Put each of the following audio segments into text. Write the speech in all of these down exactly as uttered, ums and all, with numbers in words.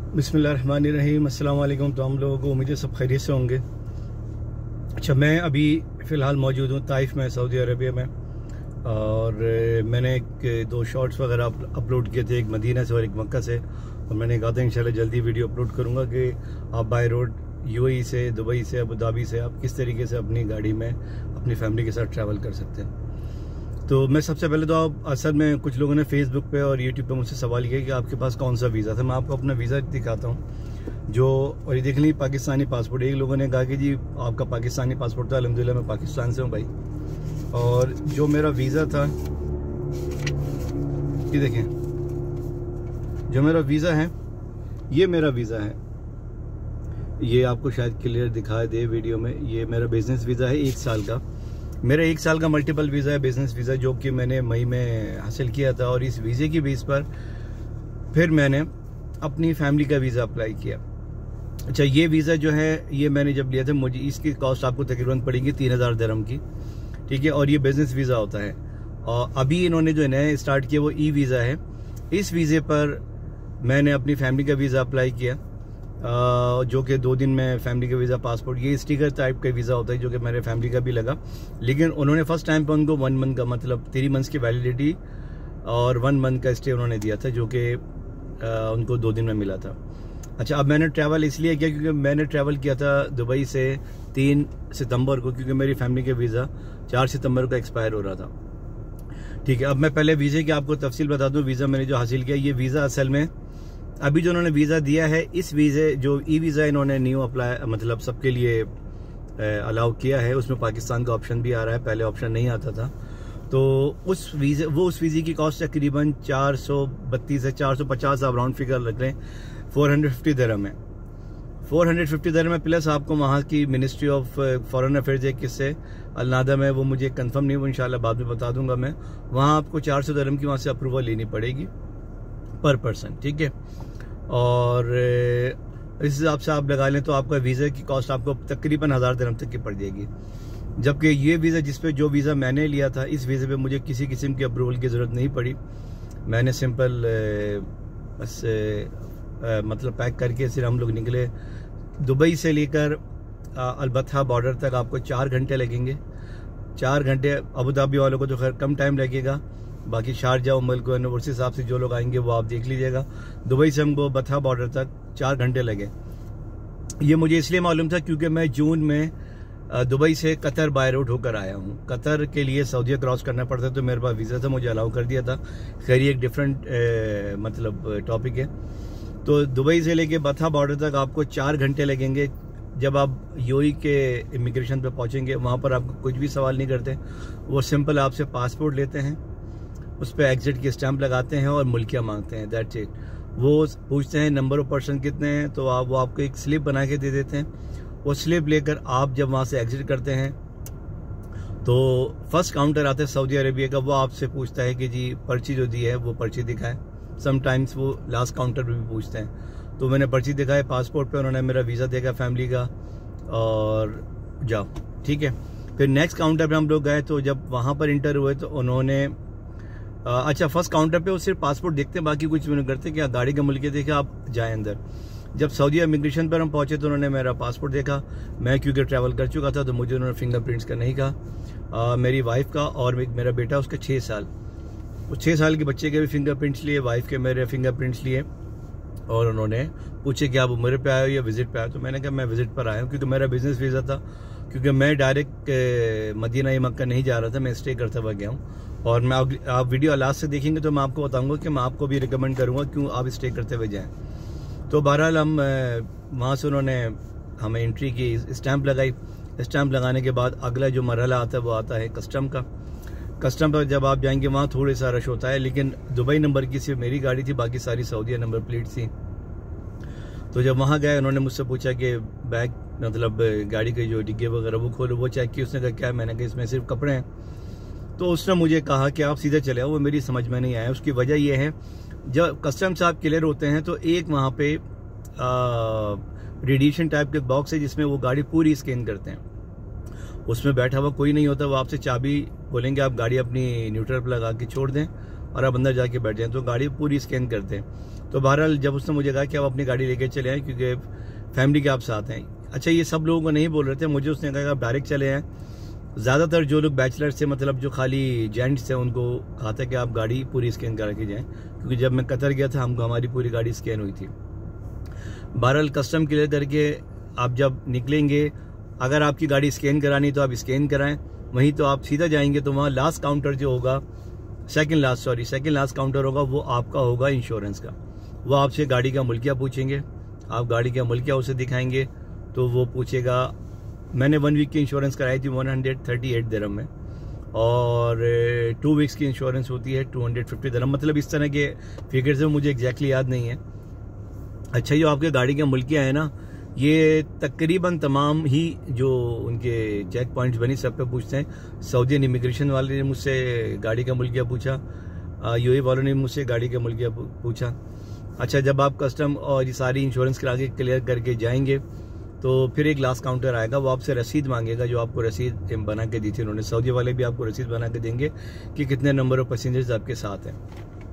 बिस्मिल्लाहिर्रहमानिर्रहीम। अस्सलाम वालेकुम। तो हम लोगों को उम्मीद है सब खैरियत से होंगे। अच्छा, मैं अभी फ़िलहाल मौजूद हूँ ताइफ में, सऊदी अरबिया में, और मैंने एक दो शॉर्ट्स वगैरह अपलोड किए थे, एक मदीना से और एक मक्का से, और मैंने कहा था इंशाल्लाह जल्दी वीडियो अपलोड करूँगा कि आप बाय रोड यूएई से, दुबई से, अबू धाबी से आप किस तरीके से अपनी गाड़ी में अपनी फैमिली के साथ ट्रैवल कर सकते हैं। तो मैं सबसे पहले तो आप असल में कुछ लोगों ने फेसबुक पे और यूट्यूब पे मुझसे सवाल किया कि आपके पास कौन सा वीज़ा था। मैं आपको अपना वीज़ा दिखाता हूँ जो, और ये देख लीजिए पाकिस्तानी पासपोर्ट। एक लोगों ने कहा कि जी आपका पाकिस्तानी पासपोर्ट था। अल्हम्दुलिल्लाह मैं पाकिस्तान से हूँ भाई। और जो मेरा वीज़ा था, ये देखें, जो मेरा वीज़ा है ये मेरा वीज़ा है। ये आपको शायद क्लियर दिखा दे वीडियो में। ये मेरा बिजनेस वीज़ा है, एक साल का। मेरा एक साल का मल्टीपल वीज़ा है, बिजनेस वीज़ा, जो कि मैंने मई में हासिल किया था। और इस वीज़े की बेस पर फिर मैंने अपनी फैमिली का वीज़ा अप्लाई किया। अच्छा, ये वीज़ा जो है ये मैंने जब लिया था, मुझे इसकी कॉस्ट आपको तकरीबन पड़ेगी तीन हज़ार दिरहम की, ठीक है। और ये बिजनेस वीज़ा होता है। और अभी इन्होंने जो है नया स्टार्ट किया वो ई वीज़ा है। इस वीज़े पर मैंने अपनी फैमिली का वीज़ा अप्लाई किया, जो कि दो दिन में फैमिली का वीज़ा, पासपोर्ट, ये स्टिकर टाइप का वीज़ा होता है, जो कि मेरे फैमिली का भी लगा। लेकिन उन्होंने फर्स्ट टाइम पर उनको वन मंथ का, मतलब थ्री मंथ्स की वैलिडिटी और वन मंथ का स्टे उन्होंने दिया था, जो कि उनको दो दिन में मिला था। अच्छा, अब मैंने ट्रैवल इसलिए किया क्योंकि मैंने ट्रैवल किया था दुबई से तीन सितंबर को, क्योंकि मेरी फैमिली का वीज़ा चार सितंबर को एक्सपायर हो रहा था, ठीक है। अब मैं पहले वीज़े की आपको तफसील बता दूँ। वीज़ा मैंने जो हासिल किया, ये वीज़ा असल में अभी जो उन्होंने वीज़ा दिया है, इस वीज़े जो ई वीज़ा इन्होंने न्यू अप्लाई, मतलब सबके लिए अलाउ किया है, उसमें पाकिस्तान का ऑप्शन भी आ रहा है, पहले ऑप्शन नहीं आता था। तो उस वीज़े वो उस वीज़े की कॉस्ट तकरीबन चार सौ बत्तीस से चार सौ पचास आप राउंड फिगर रख लें, फोर हंड्रेड फिफ्टी दिरहम है। फोर हंड्रेड फिफ्टी दिरहम है, प्लस आपको वहाँ की मिनिस्ट्री ऑफ फॉरेन अफेयर्स है, किससे अलनादा में, वो मुझे कंफर्म नहीं, वो इंशाल्लाह बाद में बता दूंगा मैं। वहाँ आपको चार सौ दिरहम की वहाँ से अप्रूवल लेनी पड़ेगी पर पर्सन, ठीक है। और इस हिसाब से आप लगा लें तो आपका वीज़ा की कॉस्ट आपको तकरीबन हज़ार दिरहम तक की पड़ जाएगी। जबकि ये वीज़ा, जिस पे जो वीज़ा मैंने लिया था, इस वीज़े पे मुझे किसी किस्म की अप्रूवल की ज़रूरत नहीं पड़ी। मैंने सिंपल बस मतलब पैक करके सिर्फ हम लोग निकले। दुबई से लेकर अलबत्ता बॉर्डर तक आपको चार घंटे लगेंगे। चार घंटे अबू धाबी वालों को तो खैर कम टाइम लगेगा, बाकी शारजा और मुल्क उस हिसाब से जो लोग आएंगे वो आप देख लीजिएगा। दुबई से हमको बथा बॉर्डर तक चार घंटे लगे। ये मुझे इसलिए मालूम था क्योंकि मैं जून में दुबई से कतर बाय रोड होकर आया हूँ। कतर के लिए सऊदीया क्रॉस करना पड़ता है, तो मेरे पास वीज़ा था, मुझे अलाउ कर दिया था। खैर ये एक डिफरेंट मतलब टॉपिक है। तो दुबई से लेके बथा बॉर्डर तक आपको चार घंटे लगेंगे। जब आप यूएई के इमिग्रेशन पे पहुँचेंगे, वहाँ पर आपको कुछ भी सवाल नहीं करते, वो सिंपल आपसे पासपोर्ट लेते हैं, उस पर एग्जिट की स्टैंप लगाते हैं और मुल्किया मांगते हैं, दैट्स इट। वो पूछते हैं नंबर ऑफ पर्सन कितने हैं, तो आप वो आपको एक स्लिप बना के दे देते हैं। वो स्लिप लेकर आप जब वहाँ से एग्जिट करते हैं तो फर्स्ट काउंटर आता है सऊदी अरेबिया का, वो आपसे पूछता है कि जी पर्ची जो दी है वो पर्ची दिखाएं। समटाइम्स वो लास्ट काउंटर पर भी पूछते हैं। तो मैंने पर्ची दिखाई पासपोर्ट पे, उन्होंने मेरा वीज़ा देखा फैमिली का, और जाओ, ठीक है। फिर नेक्स्ट काउंटर पे हम लोग गए, तो जब वहाँ पर इंटर हुए तो उन्होंने आ, अच्छा, फर्स्ट काउंटर पे वो सिर्फ पासपोर्ट देखते हैं, बाकी कुछ भी नहीं करते, क्या गाड़ी का मुल्क देखे आप जाएं अंदर। जब सऊदी इमिग्रेशन पर हम पहुंचे तो उन्होंने मेरा पासपोर्ट देखा। मैं क्योंकि ट्रैवल कर चुका था तो मुझे उन्होंने फिंगरप्रिंट्स का नहीं कहा। मेरी वाइफ का और मेरा बेटा, उसका छः साल उस छः साल के बच्चे के भी फिंगरप्रिंट्स लिए, वाइफ के मेरे फिंगरप्रिंट्स लिए। और उन्होंने पूछे कि आप उम्र पे आए हो या विजिट पे आए हो। तो मैंने कहा मैं विजिट पर आया हूँ, क्योंकि मेरा बिजनेस वीज़ा था, क्योंकि मैं डायरेक्ट मदीना या मक्का नहीं जा रहा था, मैं स्टे करते हुए गया हूँ। और मैं आप वीडियो लास्ट से देखेंगे तो मैं आपको बताऊंगा कि मैं आपको भी रिकमेंड करूंगा क्यों आप स्टे करते हुए जाएं। तो बहरहाल हम वहाँ से उन्होंने हमें एंट्री की, स्टैंप लगाई। स्टैंप लगाने के बाद अगला जो मरहला आता है वो आता है कस्टम का। कस्टम पर जब आप जाएंगे वहाँ थोड़े सा रश होता है, लेकिन दुबई नंबर की सिर्फ मेरी गाड़ी थी, बाकी सारी सऊदीया नंबर प्लेट थी। तो जब वहाँ गए उन्होंने मुझसे पूछा कि बैग, मतलब गाड़ी के जो डिग्गे वगैरह वो खोलो, वो चेक की। उसने कहा क्या? मैंने कहा इसमें सिर्फ कपड़े हैं। तो उसने मुझे कहा कि आप सीधे चले आओ। वो मेरी समझ में नहीं आया। उसकी वजह यह है, जब कस्टम साहब क्लियर होते हैं तो एक वहाँ पे रेडिएशन टाइप के बॉक्स है जिसमें वो गाड़ी पूरी स्कैन करते हैं। उसमें बैठा हुआ कोई नहीं होता, वो आपसे चाबी बोलेंगे, आप गाड़ी अपनी न्यूट्रल पर लगा के छोड़ दें और आप अंदर जाके बैठ जाएँ, तो गाड़ी पूरी स्कैन करते हैं। तो बहरहाल जब उसने मुझे कहा कि आप अपनी गाड़ी लेके चले आएँ क्योंकि फैमिली के आप साथ हैं। अच्छा, ये सब लोगों को नहीं बोल रहे थे, मुझे उसने कहा कि आप डायरेक्ट चले आएँ। ज़्यादातर जो लोग बैचलर्स थे, मतलब जो खाली जेंट्स थे, उनको कहा था कि आप गाड़ी पूरी स्कैन करा के जाएँ, क्योंकि जब मैं कतर गया था हमको हमारी पूरी गाड़ी स्कैन हुई थी। बहरहाल कस्टम क्लियर करके आप जब निकलेंगे, अगर आपकी गाड़ी स्कैन करानी तो आप स्कैन कराएं, वहीं तो आप सीधा जाएंगे तो वहाँ लास्ट काउंटर जो होगा, second last sorry second last counter होगा, वो आपका होगा इंश्योरेंस का। वो आपसे गाड़ी का मुल्किया पूछेंगे, आप गाड़ी का मुल्किया उसे दिखाएंगे तो वो पूछेगा। मैंने वन वीक की इंश्योरेंस कराई थी one hundred thirty eight dirham में, और टू वीक्स की इंश्योरेंस होती है टू हंड्रेड फिफ्टी दिरहम, मतलब इस तरह के फिगर से मुझे एग्जैक्टली याद नहीं है। अच्छा, जो आपके गाड़ी के मुल्किया है ना, ये तकरीबन तमाम ही जो उनके चेक पॉइंट्स बनी सब पे पूछते हैं। सऊदीन इमिग्रेशन वाले ने मुझसे गाड़ी का मुल्किया पूछा, यूएई वालों ने मुझसे गाड़ी का मुल्किया पूछा। अच्छा, जब आप कस्टम और ये सारी इंश्योरेंस करा के क्लियर करके जाएंगे तो फिर एक लास्ट काउंटर आएगा, वो आपसे रसीद मांगेगा, जो आपको रसीद बना के दी थी उन्होंने। सऊदी वाले भी आपको रसीद बना के देंगे कि कितने नंबर ऑफ पैसेंजर्स आपके साथ हैं।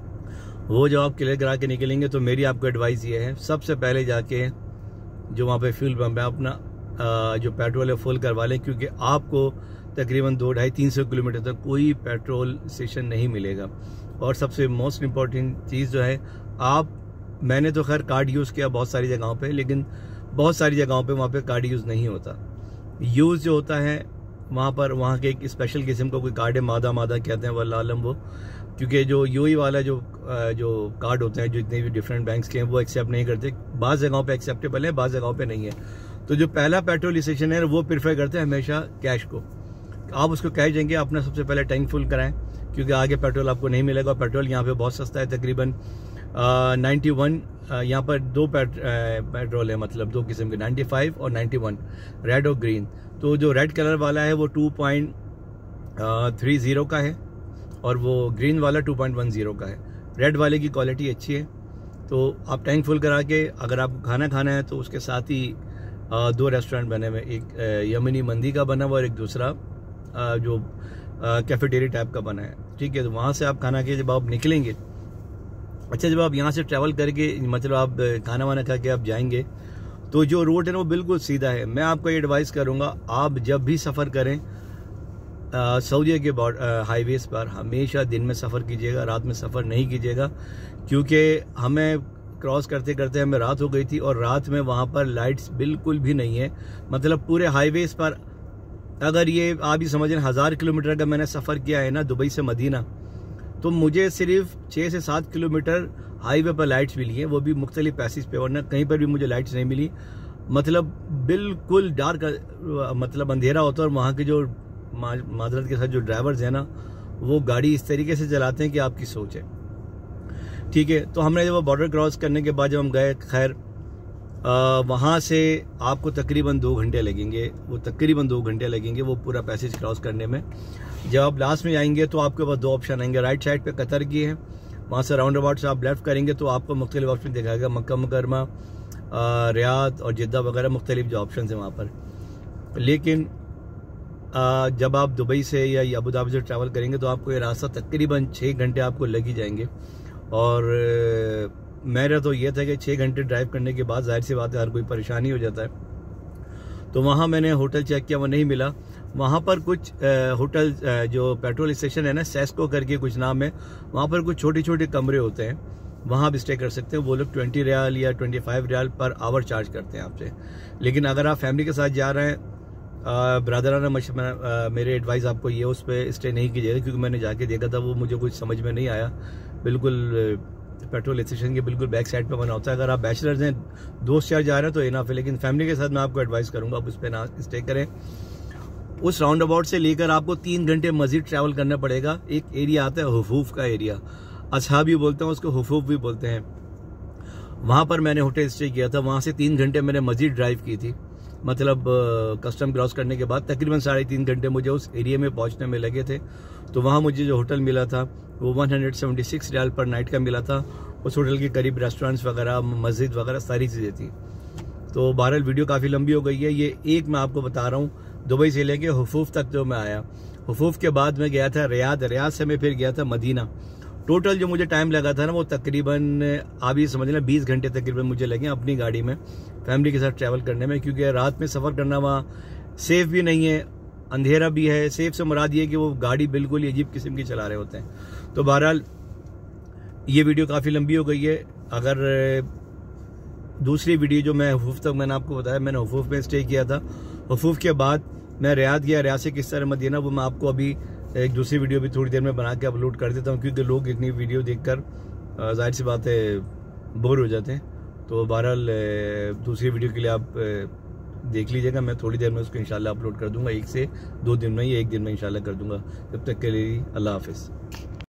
वो जब आप क्लियर करा के निकलेंगे तो मेरी आपको एडवाइस ये है, सबसे पहले जाके जो वहाँ पे फ्यूल पंप है अपना जो पेट्रोल है फुल करवा लें, क्योंकि आपको तकरीबन दो ढाई तीन सौ किलोमीटर तक कोई पेट्रोल स्टेशन नहीं मिलेगा। और सबसे मोस्ट इम्पॉर्टेंट चीज़ जो है, आप मैंने तो खैर कार्ड यूज़ किया बहुत सारी जगहों पे, लेकिन बहुत सारी जगहों पे वहाँ पे कार्ड यूज़ नहीं होता। यूज़ जो होता है वहाँ पर, वहाँ के एक स्पेशल किस्म का कोई कार्ड है, मादा मादा कहते हैं वल्लाह आलम वो, क्योंकि जो यूएई वाला जो जो कार्ड होते हैं जो जितने भी डिफरेंट बैंक्स के हैं वो एक्सेप्ट नहीं करते। बाज़ जगहों पे एक्सेप्टेबल है, बाज़ जगहों पे नहीं है। तो जो पहला पेट्रोल स्टेशन है वो प्रेफर करते हैं हमेशा कैश को। आप उसको कह जाएंगे अपना सबसे पहले टैंक फुल कराएं, क्योंकि आगे पेट्रोल आपको नहीं मिलेगा। पेट्रोल यहाँ पे बहुत सस्ता है, तकरीबन नाइन्टी वन यहाँ पर दो पेट्रोल है, मतलब दो किस्म के, नाइन्टी फाइव और नाइन्टी वन, रेड और ग्रीन। तो जो रेड कलर वाला है वो टू पॉइंट थ्री ज़ीरो का है और वो ग्रीन वाला टू पॉइंट वन ज़ीरो का है। रेड वाले की क्वालिटी अच्छी है। तो आप टैंक फुल करा के, अगर आपको खाना खाना है तो उसके साथ ही आ, दो रेस्टोरेंट बने हुए, एक यमनी मंदी का बना हुआ और एक दूसरा आ, जो कैफेटेरिया टाइप का बना है, ठीक है। तो वहाँ से आप खाना के जब आप निकलेंगे, अच्छा जब आप यहाँ से ट्रैवल करके मतलब आप खाना वाना खा के आप जाएंगे तो जो रोड है ना वो बिल्कुल सीधा है। मैं आपको ये एडवाइस करूँगा, आप जब भी सफ़र करें सऊदी के हाईवेज पर हमेशा दिन में सफ़र कीजिएगा, रात में सफ़र नहीं कीजिएगा, क्योंकि हमें क्रॉस करते करते हमें रात हो गई थी और रात में वहाँ पर लाइट्स बिल्कुल भी नहीं है। मतलब पूरे हाईवेज पर, अगर ये आप ही समझें हज़ार किलोमीटर का मैंने सफ़र किया है ना दुबई से मदीना, तो मुझे सिर्फ छः से सात किलोमीटर हाईवे पर लाइट्स मिली हैं, वो भी मुख्तलिफ पैसेज पे, वरना कहीं पर भी मुझे लाइट्स नहीं मिली। मतलब बिल्कुल डार्क, मतलब अंधेरा होता है। और वहाँ के जो माजरत के साथ जो ड्राइवर्स हैं ना, वो गाड़ी इस तरीके से चलाते हैं कि आपकी सोच है, ठीक है। तो हमने जब वो बॉर्डर क्रॉस करने के बाद जब हम गए, खैर वहाँ से आपको तकरीबन दो घंटे लगेंगे, वो तकरीबन दो घंटे लगेंगे वो पूरा पैसेज क्रॉस करने में। जब आप लास्ट में जाएंगे तो आपके पास दो ऑप्शन आएंगे, राइट साइड पे कतर की है, वहाँ से राउंड अबाउट से आप लेफ्ट करेंगे तो आपको मुख्तलिफ ऑप्शन दिखाएगा, मक्का मुकरमा, रियाद और जिद्दा वगैरह मुख्तलिफ जो ऑप्शन हैं वहाँ पर। लेकिन आ, जब आप दुबई से या अबू धाबी से ट्रैवल करेंगे तो आपको ये रास्ता तकरीबन छः घंटे आपको लग ही जाएंगे। और मेरा तो ये था कि छः घंटे ड्राइव करने के बाद जाहिर सी बात है हर कोई परेशानी हो जाता है। तो वहाँ मैंने होटल चेक किया, वो नहीं मिला। वहाँ पर कुछ होटल जो पेट्रोल स्टेशन है ना, सेस्को करके कुछ नाम है, वहाँ पर कुछ छोटे छोटे कमरे होते हैं, वहाँ भी स्टे कर सकते हैं। वो लोग ट्वेंटी रियाल या twenty five riyal per hour charge करते हैं आपसे। लेकिन अगर आप फैमिली के साथ जा रहे हैं, ब्रदराना मशवरा, मेरे एडवाइस आपको ये उस पर स्टे नहीं कीजिएगा, क्योंकि मैंने जाके देखा था वो मुझे कुछ समझ में नहीं आया। बिल्कुल पेट्रोल स्टेशन के बिल्कुल बैक साइड पे बना होता है। अगर आप बैचलर्स हैं, दोस्त यार जा रहे हैं तो इनफ है, लेकिन फैमिली के साथ मैं आपको एडवाइस करूँगा आप उस पर ना स्टे करें। उस राउंड अबाउट से लेकर आपको तीन घंटे मजीद ट्रैवल करना पड़ेगा। एक एरिया आता है हुफूफ का एरिया, असहाबी बोलते हैं उसको, हुफूफ भी बोलते हैं। वहाँ पर मैंने होटल स्टे किया था, वहाँ से तीन घंटे मैंने मजीद ड्राइव की थी। मतलब कस्टम क्रॉस करने के बाद तकरीबन साढ़े तीन घंटे मुझे उस एरिया में पहुंचने में लगे थे। तो वहाँ मुझे जो होटल मिला था वो one hundred seventy six riyal पर नाइट का मिला था। उस होटल के करीब रेस्टोरेंट्स वगैरह, मस्जिद वगैरह सारी चीज़ें थी। तो बहरहाल वीडियो काफ़ी लंबी हो गई है, ये एक मैं आपको बता रहा हूँ दुबई से लेके हुफूफ तक जो मैं आया। हुफूफ के बाद मैं गया था रियाद, रियाद से मैं फिर गया था मदीना, टोटल जो मुझे टाइम लगा था ना वो तकरीबन आप ये समझ लें बीस घंटे तकरीबन मुझे लगे अपनी गाड़ी में फैमिली के साथ ट्रैवल करने में, क्योंकि रात में सफ़र करना वहाँ सेफ भी नहीं है, अंधेरा भी है। सेफ से मुराद ये कि वो गाड़ी बिल्कुल ही अजीब किस्म की चला रहे होते हैं। तो बहरहाल ये वीडियो काफ़ी लंबी हो गई है। अगर दूसरी वीडियो जो मैं हुफूफ तक मैंने आपको बताया, मैंने हुफूफ में स्टे किया था, हुफूफ के बाद मैं रियाद गया, रियाद से किस तरह मदीना वो मैं आपको अभी एक दूसरी वीडियो भी थोड़ी देर में बना के अपलोड कर देता हूँ, क्योंकि लोग इतनी वीडियो देखकर जाहिर सी बात है बोर हो जाते हैं। तो बहरहाल दूसरी वीडियो के लिए आप देख लीजिएगा, मैं थोड़ी देर में उसको इंशाल्लाह अपलोड कर दूंगा, एक से दो दिन में ही, एक दिन में इंशाल्लाह कर दूंगा। तब तक के लिए अल्लाह हाफिज़।